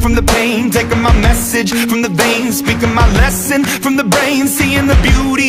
from the pain, taking my message from the veins, speaking my lesson from the brain, seeing the beauty